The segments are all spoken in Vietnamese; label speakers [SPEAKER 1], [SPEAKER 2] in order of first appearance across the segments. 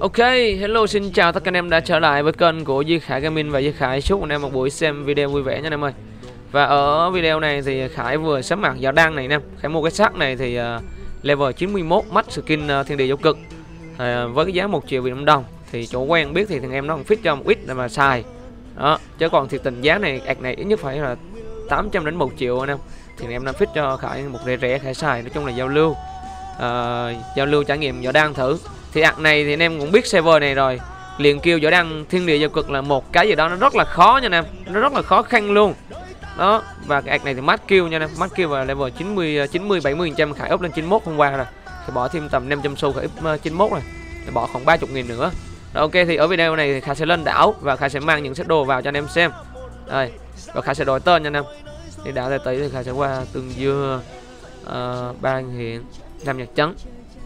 [SPEAKER 1] Ok, hello, xin chào tất cả anh em đã trở lại với kênh của Duy Khải Gaming và Duy Khải chúc anh em một buổi xem video vui vẻ nha anh em ơi. Và ở video này thì Khải vừa sắm mặt vào đăng này nè. Khải mua cái xác này thì level 91 max skin thiên địa vô cực với cái giá 1 triệu Việt Nam đồng. Thì chỗ quen biết thì thằng em nó còn fit cho một ít để mà xài. Đó, chứ còn thiệt tình giá này ạc này ít nhất phải là 800 đến 1 triệu anh em. Thì anh em đang fit cho Khải một rẻ rẻ Khải xài, nói chung là giao lưu trải nghiệm võ đăng thử. Thì ạc này thì anh em cũng biết server này rồi, liền kêu võ đăng thiên địa vô cực là một cái gì đó nó rất là khó nha anh em, nó rất là khó khăn luôn đó. Và cái ạc này thì max kill nha anh em, max kill vào level 90-70%. Khải up lên 91 hôm qua rồi, thì bỏ thêm tầm 500 xu Khải up 91 rồi, thì bỏ khoảng 30.000 nữa. Rồi, ok, thì ở video này thì Khải sẽ lên đảo và Khải sẽ mang những set đồ vào cho anh em xem đây, và Khải sẽ đổi tên nha anh em. Thì đảo tay tí thì Khải sẽ qua Tương Dương, Ba Hiện, Nam Nhật Trấn.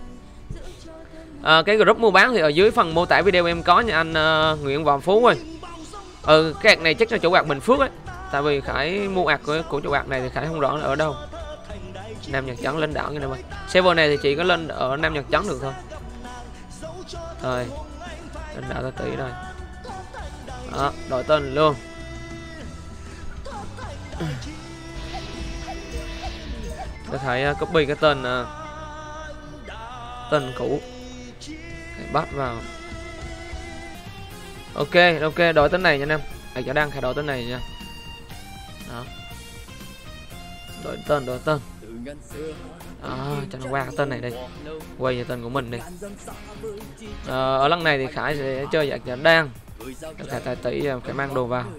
[SPEAKER 1] Cái group mua bán thì ở dưới phần mô tả video em có nha anh Nguyễn Võ Phú ơi. Cái ạc này chắc là chỗ ạc Bình Phước ấy, tại vì Khải mua ạc của chỗ ạc này thì Khải không rõ là ở đâu. Nam Nhật Trấn lên đảo như này. Server này thì chỉ có lên ở Nam Nhật Trấn được thôi. Rồi, lên đảo ta tí rồi. Đó, đổi tên luôn. Để Khải copy cái tên cũ, bắt vào. Ok, đổi tên này nha anh em. Cho đăng Khải đổi tên này nha. Đó, đổi tên đó, cho nó qua cái tên này đây, quay về tên của mình đi. Ở lần này thì Khải sẽ chơi dạng Giả Đan, Khải tài tỷ Khải mang đồ vào.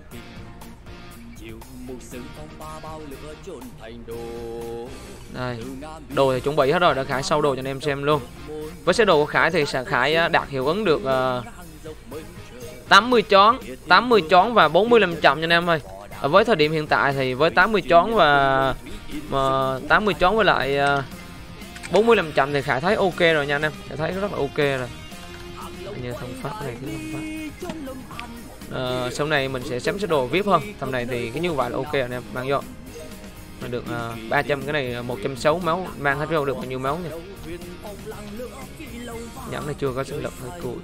[SPEAKER 1] Đây, đồ thì chuẩn bị hết rồi, đã Khải sâu đồ cho anh em xem luôn. Với xe đồ của Khải thì Khải đạt hiệu ứng được 80 chón và 45 chậm nha anh em ơi. Với thời điểm hiện tại thì với 80 chón và 80 chón với lại 45 chậm thì Khải thấy ok rồi nha anh em. Khải thấy rất là ok rồi. Như thông pháp này, cái thông pháp. Sau này mình sẽ sắm xe đồ VIP hơn. Tầm này thì cái như vậy là ok rồi anh em, mang vô. Mình được 300, cái này 160 máu, mang hết vô được bao nhiêu máu nha. Nhẫn này chưa có sinh lực hơi cùi.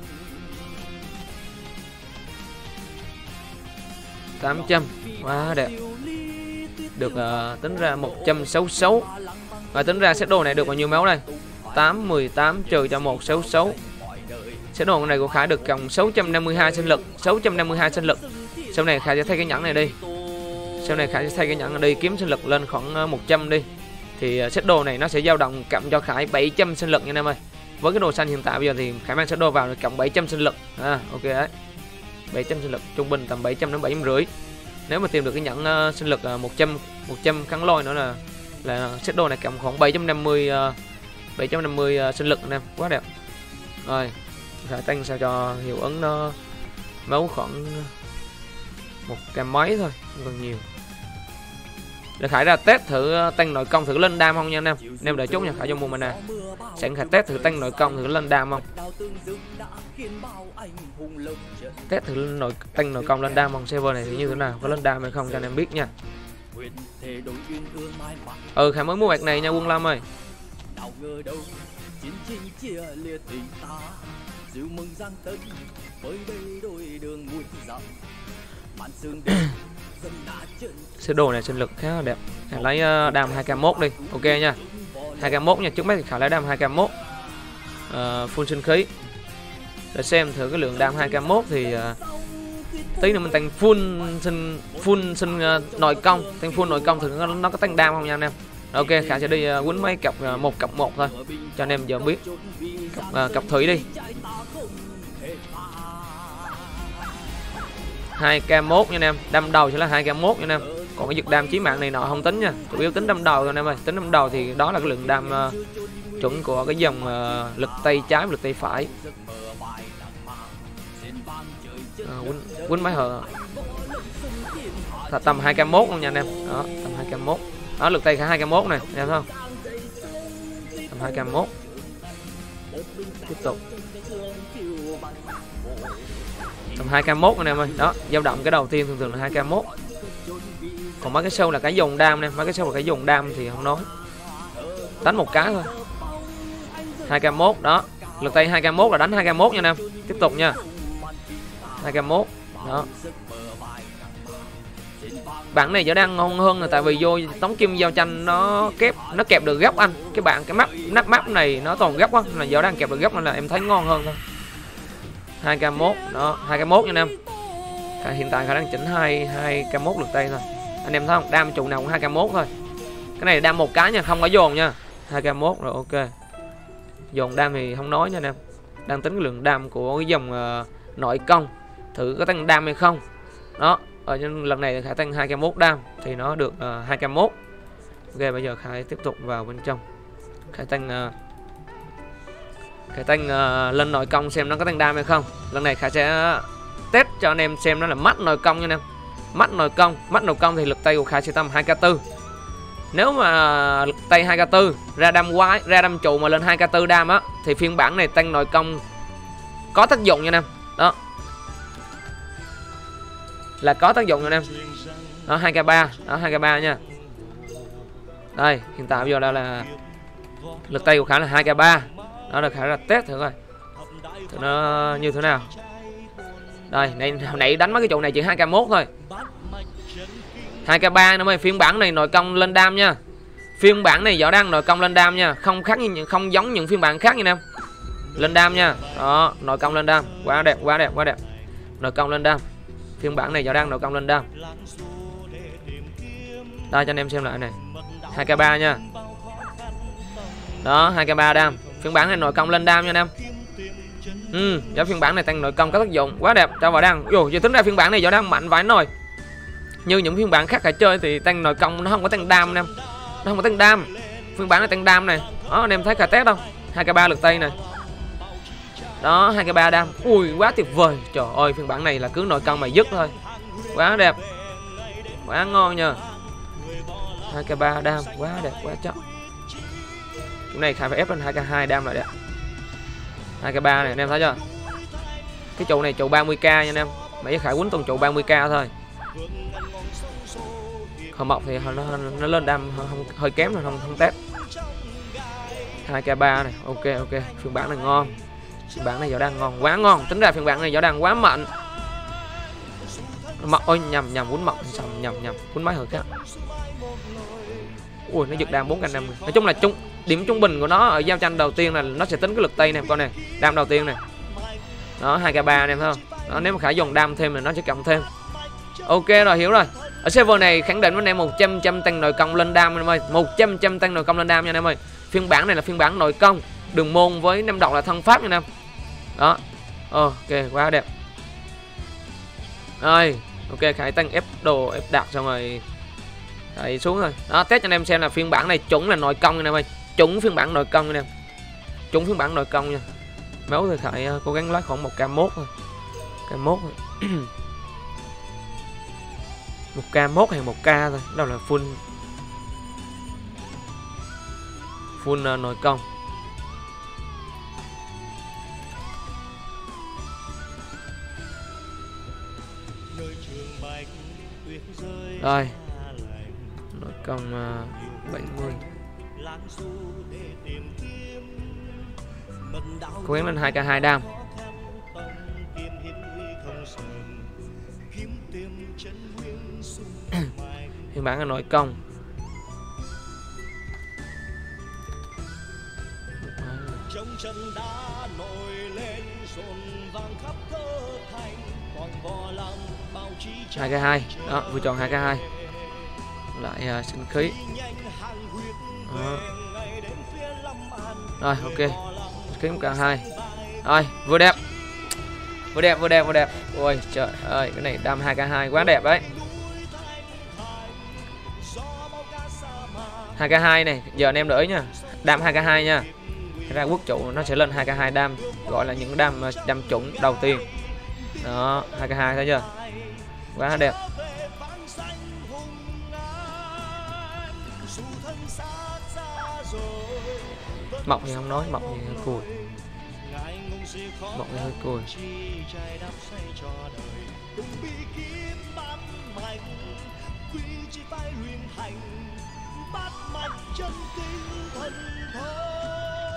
[SPEAKER 1] 800, quá đẹp. Được tính ra 166. Và tính ra set đồ này được bao nhiêu máu đây? 818 trừ cho 166. Set đồ này của Khải được cộng 652 sinh lực, 652 sinh lực. Sau này Khải sẽ thay cái nhẫn này đi. Sau này Khải sẽ thay cái nhẫn này đi, kiếm sinh lực lên khoảng 100 đi. Thì set đồ này nó sẽ dao động cộng cho Khải 700 sinh lực nha anh em ơi. Với cái đồ xanh hiện tại bây giờ thì Khải mang set đồ vào được cộng 700 sinh lực. Ok đấy. 700 sinh lực, trung bình tầm 700 đến 750. Nếu mà tìm được cái nhẫn sinh lực 100 kháng lôi nữa là set đồ này cộng khoảng 750 sinh lực anh em, quá đẹp. Rồi, Khải tăng sao cho hiệu ứng nó máu khoảng 100 mấy thôi, không cần nhiều. Để Khải ra test thử tăng nội công thử lên đam không nha anh em. Anh em đợi chút nha, Khải vô mua mana. Sẵn Khải test thử tăng nội công thử lên đam không. Test thử tăng nội công lên đam không, server này thì như thế nào, có lên đam hay không cho anh em biết nha. Khải mới mua ạc này nha Quân Lâm ơi. Sơ đồ này sinh lực khá là đẹp. Khải lấy đam 2k1 đi, ok nha. 2k1 nha, trước mắt thì Khải lấy đam 2k1 full sinh khí. Để xem thử cái lượng đam 2k1 thì tí nữa mình tăng full sinh nội công, tăng full nội công thử nó có tăng đam không nha anh em. Ok, Khải sẽ đi quýnh mấy cặp 1 cặp 1 thôi cho anh em giờ biết. Cặp thủy đi. 2k1 nha anh em, đâm đầu sẽ là 2k1 nha anh em. Còn cái giật đam chí mạng này nọ không tính nha, chủ yếu tính đâm đầu thôi anh em ơi. Tính đâm đầu thì đó là cái lượng đam chuẩn của cái dòng lực tay trái và lực tay phải. Quýnh máy hờ tầm 2k1 luôn nha anh em. Đó, tầm 2k1. Đó, lực tay khá 2k1 này, em thấy không? Tầm 2k1. Tiếp tục. Tầm 2k1 anh em ơi. Đó, dao động cái đầu tiên thường là 2k1. Còn mấy cái show là cái dùng đam nè, mấy cái show là cái dùng đam thì không nói. Đánh một cái thôi. 2k1 đó. Lực tay 2k1 là đánh 2k1 nha anh em. Tiếp tục nha. 2k1. Đó. Bản này vẫn đang ngon hơn là tại vì vô tống kim giao tranh nó kẹp được góc anh. Cái map này nó toàn góc á, là giờ đang kẹp được góc nên là em thấy ngon hơn thôi. 2k1 đó, 2k1 nha anh em. Hiện tại khả năng chỉnh 2k1 lực tay thôi. Anh em thấy không? Đam trụ nào cũng 2k1 thôi. Cái này đam một cái nha, không có dồn nha. 2k1 rồi ok. Dồn đam thì không nói nha anh em. Đang tính cái lượng đam của cái dòng nội công. Thử có tăng đam hay không. Đó, ở lần này Khải tăng 2k1 đam thì nó được 2k1. Ok, bây giờ Khải tiếp tục vào bên trong. Khải tăng lên nội công xem nó có tăng đam hay không. Lần này Khải sẽ test cho anh em xem nó là mắt nội công nha anh em. Mắt nội công thì lực tay của Khải sẽ tầm 2k4. Nếu mà lực tay 2k4 ra đam trụ mà lên 2k4 đam á thì phiên bản này tăng nội công có tác dụng nha anh em. Đó. Là có tác dụng nha anh em. Đó 2k3, đó 2k3 nha. Đây, hiện tại bây giờ là lực tay của Khải là 2k3. Đó là Khải là test thử coi. Thử nó như thế nào. Đây, hồi nãy đánh mấy cái trụ này chỉ 2k1 thôi. 2k3 nữa, phiên bản này nội công lên đam nha. Phiên bản này võ đang nội công lên đam nha, không giống những phiên bản khác nha em. Lên đam nha. Đó, nội công lên đam, quá đẹp. Nội công lên đam. Phiên bản này võ đang nội công lên đam. Đây cho anh em xem lại này. 2k3 nha. Đó, 2k3 đam. Phiên bản này nội công lên đam nha anh em. Giá phiên bản này tăng nội công có tác dụng, quá đẹp cho võ đang. Giờ tính ra phiên bản này võ đang mạnh vãi nồi. Như những phiên bản khác phải chơi thì tăng nội công nó không có tăng đam anh em. Nó không có tăng đam. Phiên bản này tăng đam này. Đó anh em thấy cả test không? 2k3 lực tay này. Đó 2k3 đam. Ui quá tuyệt vời. Trời ơi phiên bản này là cứ nội công mà dứt thôi. Quá đẹp. Quá ngon nha. 2k3 đam, quá đẹp, quá chậm. Cái này Khải phải ép lên 2k2 đam lại đấy. 2k3 này anh em thấy chưa? Cái trụ này trụ 30k nha anh em. Mà với Khải quýnh tuần trụ 30k thôi. Không mọc thì nó lên đam hơi kém rồi, không test. 2k3 này, ok. Phiên bản này ngon. Phiên bản này võ đang ngon, quá ngon. Tính ra phiên bản này võ đang quá mạnh. Mọc ôi nhầm quýnh mọc nhầm quýnh máy hơi khác. Ui nó giật đam 4k5. Nói chung là điểm trung bình của nó ở giao tranh đầu tiên là nó sẽ tính cái lực tay này con này, đam đầu tiên này. Đó 2k3 anh em thấy không? Đó, nếu mà Khải dùng đam thêm thì nó sẽ cộng thêm. Ok rồi, hiểu rồi. Ở server này khẳng định với anh em 100% tăng nội công lên đam anh em ơi. 100% tăng nội công lên đam nha anh em ơi. Phiên bản này là phiên bản nội công, đường môn với 5 động là thân pháp nha anh em. Đó. Ok, quá đẹp. Rồi, ok Khải tăng ép đồ, ép đạt xong rồi. Đấy xuống rồi. Đó, test cho anh em xem là phiên bản này chuẩn là nội công anh em ơi. Chuẩn phiên bản nội công anh em. Chuẩn phiên bản nội công nha. Máu thì Khải cố gắng lấy khoảng 1k1 thôi. K1 thôi. 1k1 hay 1k thôi. Đó là full nội công. Rồi. Nội công 70. Cố gắng lên 2k2 đam. Phiên bản là nội công. Hai k hai đó, vừa chọn 2k2 lại sinh khí. Đó. Rồi ok, khí 1k2 rồi vừa đẹp. Ôi trời ơi cái này đam 2k2 quá đẹp đấy. 2k2 này giờ anh em để ý nha, đam 2k2 nha. Ra quốc trụ nó sẽ lên 2k2 đam, gọi là những đam chuẩn đầu tiên. Đó 2k2 thấy chưa, quá đẹp. Mọc thì không nói, mọc thì hơi cùi. Mọc thì hơi cùi.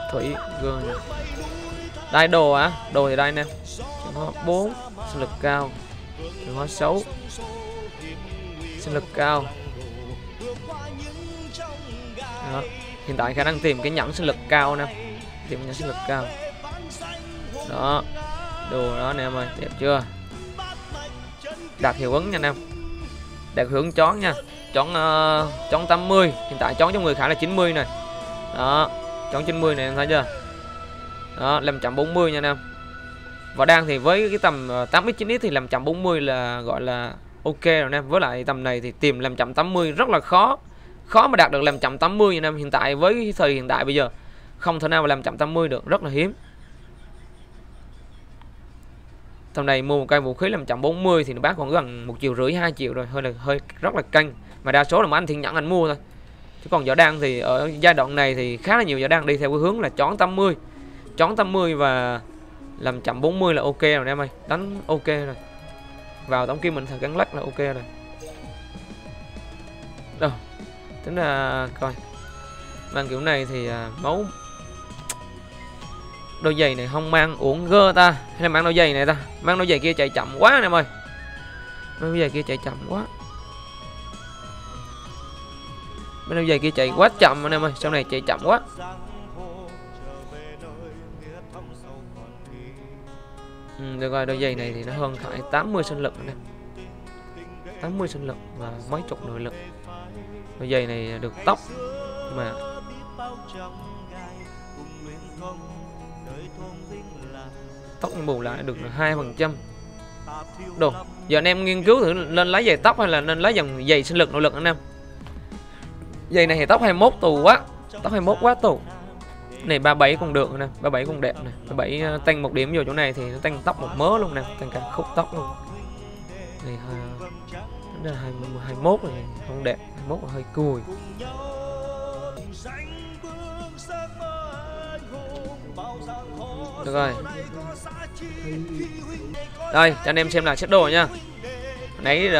[SPEAKER 1] thủy gương này. Đây đồ á, đồ thì đây nè, chuyển hóa 4 sinh lực cao, chuyển hóa 6 sinh lực cao. Đó. Hiện tại khả năng tìm cái nhẫn sinh lực cao nè, tìm nhẫn sinh lực cao. Đó, đồ đó nè em ơi, đẹp chưa? Đạt hiệu ứng nha anh em, đạt hiệu ứng chón nha, chón 80, hiện tại chón trong người khả là 90 này. Đó, chón 90 này em thấy chưa? Đó, 540 nha anh em. Và đang thì với cái tầm 8x9x thì 540 là gọi là ok rồi anh em. Với lại tầm này thì tìm 580 rất là khó mà đạt được 580 nha anh em. Hiện tại với cái thời hiện tại bây giờ không thể nào mà 580 được, rất là hiếm. Tầm này mua một cây vũ khí 540 thì nó bán còn gần 1,5 triệu 2 triệu rồi, hơi rất là căng. Mà đa số là mấy anh thiên nhẫn anh mua thôi. Chứ còn võ đăng thì ở giai đoạn này thì khá là nhiều võ đăng đi theo cái hướng là chón 80. Chón 80 và 540 là ok rồi em ơi, đánh ok rồi. Vào tống kim mình thằng gắn lắc là ok rồi. Đâu, tính ra coi mang kiểu này thì máu đôi giày này không mang uổng gơ ta, hay là mang đôi giày này ta? Mang đôi giày kia chạy chậm quá anh em ơi, mang đôi giày kia chạy chậm quá, mấy đôi giày kia chạy quá chậm anh em ơi, sau này chạy chậm quá. Được rồi, đôi giày này thì nó hơn Khải 80 sinh lực nè, 80 sinh lực và mấy chục nội lực. Đôi giày này được tóc mà tóc bù lại được 2%. Đồ, giờ anh em nghiên cứu thử lên lấy giày tóc hay là nên lấy dòng giày sinh lực nội lực anh em. Giày này thì tóc 21 tù quá, tóc 21 quá tù. Này 37 cũng được nè, 37 cũng đẹp nè, 37 tăng một điểm vô chỗ này thì nó tăng tóc một mớ luôn nè, tăng cả khúc tóc luôn. Này là 21 này không đẹp, 21 là hơi cùi. Được rồi. Đây, cho anh em xem lại set đồ nha. Nãy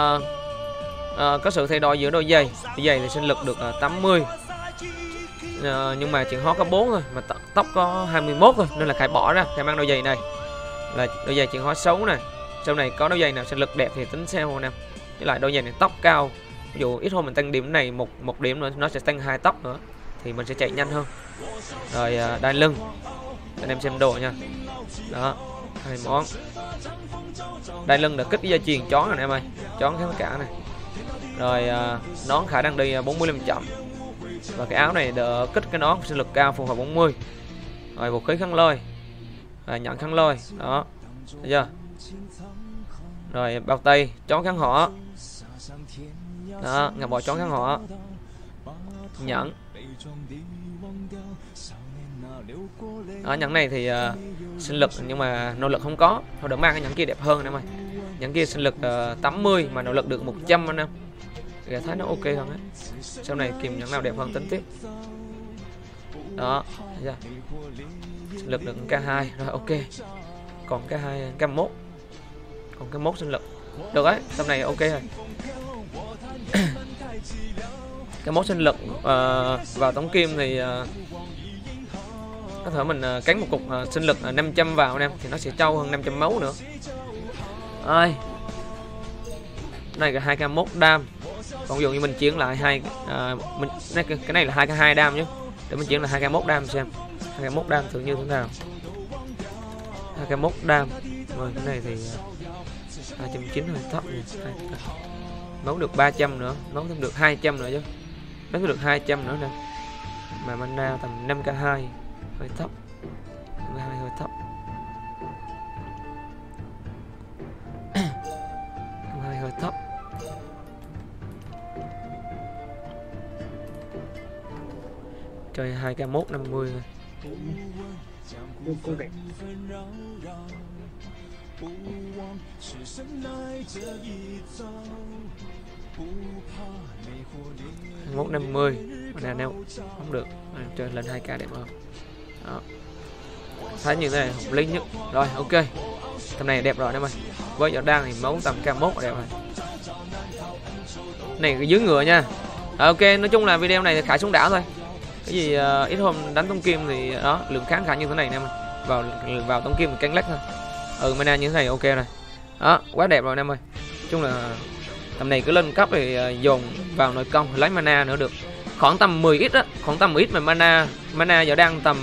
[SPEAKER 1] có sự thay đổi giữa đôi giày. Đôi giày thì sinh lực được 80. Nhưng mà chuyện hóa có 4 thôi, mà tóc có 21 thôi nên là Khải bỏ ra, Khải mang đôi giày này. Là đôi giày chuyện hóa xấu này. Sau này có đôi giày nào sinh lực đẹp thì tính theo nè. Với lại đôi giày này tóc cao. Ví dụ ít hôm mình tăng điểm này một điểm nữa nó sẽ tăng 2 tóc nữa thì mình sẽ chạy nhanh hơn. Rồi đai lưng. Anh em xem đồ nha. Đó, 2 món. Đai lưng đã kích cái dây chuyền chón rồi em ơi, chón khá cả này. Rồi nón Khải đang đi 45 chậm. Và cái áo này đỡ kích cái nón sinh lực cao phù hợp 40. Rồi vũ khí khăn lôi. Rồi nhận khăn lôi, đó. Thấy chưa? Rồi bao tay, chón kháng hỏa. Đó, ngọc bội chón kháng hỏa. Nhẫn. Ở nhẫn này thì sinh lực nhưng mà nội lực không có, thôi đỡ mang cái nhẫn kia đẹp hơn em ơi. Nhẫn kia sinh lực 80 mà nội lực được 100 anh em. Thì thấy nó ok hơn ấy. Sau này kìm nhẫn nào đẹp hơn tính tiếp. Đó, thấy chưa? Sinh lực được K2 rồi ok. Còn K2 K1. Còn K1 sinh lực. Được đấy, tầm này ok rồi. K1 sinh lực vào tống kim thì có thể mình cắn một cục sinh lực 500 vào anh em thì nó sẽ trâu hơn 500 máu nữa. Ơi. Này là 2k1 đam. Còn ví dụ như mình chuyển lại cái này là 2k2 đam chứ. Để mình chuyển là 2k1 đam xem. 2k1 đam thử như thế nào. 2k1 đam. Rồi cái này thì 290 hơi thấp này. Nấu được 300 nữa, nấu thêm được 200 nữa chứ. Nấu được 200 nữa nè. Mà mana tầm 5k2 hơi thấp. 5k2 hơi thấp. 5k2 hơi thấp. Chơi 2k1 50 thôi. Mốt 50 mà nếu không được chơi lên 2k đẹp hơn. Đó. Thấy như thế này hợp lý nhất. Rồi ok. Tầm này đẹp rồi em ơi. Với giọt đan thì máu tầm k1 là đẹp rồi. Này cái dưới ngựa nha. Ok, nói chung là video này thì Khải xuống đảo thôi. cái gì ít hôm đánh tông kim thì đó lượng kháng khả như thế này nè em. Vào tông kim canh lách thôi. Mana như thế này ok rồi. Đó, quá đẹp rồi anh em ơi. Chung là tầm này cứ lên cấp thì dồn vào nội công lấy mana nữa được. Khoảng tầm 10 ít á, khoảng tầm 10 ít mà mana giờ đang tầm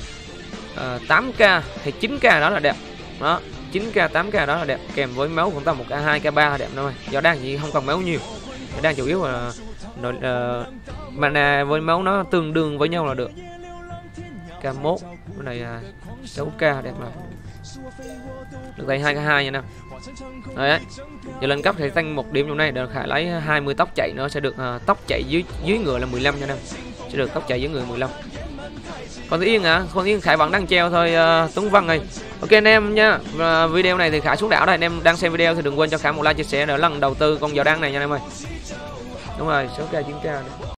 [SPEAKER 1] 8k hay 9k đó là đẹp. Đó, 9k 8k đó là đẹp, kèm với máu khoảng tầm 1k 2k 3 là đẹp thôi. Giờ đang chỉ không cần máu nhiều. Giờ đang chủ yếu là mana với máu nó tương đương với nhau là được. K1 cái này 6k đẹp rồi. Được tay 2k2 nha nè. Đấy. Giờ lên cấp thì tăng một điểm trong này để Khải lấy 20 tốc chạy nữa sẽ được tốc chạy dưới người là 15 nha nè. Sẽ được tốc chạy dưới người 15. Còn Yên hả? Còn Yên Khải vẫn đang treo thôi Tuấn Văn ơi. Ok anh em nha. Video này thì Khải xuống đảo đây, anh em đang xem video thì đừng quên cho Khải một like chia sẻ để lần đầu tư con dạo đăng này nha anh em ơi. Đúng rồi, 6k 9k.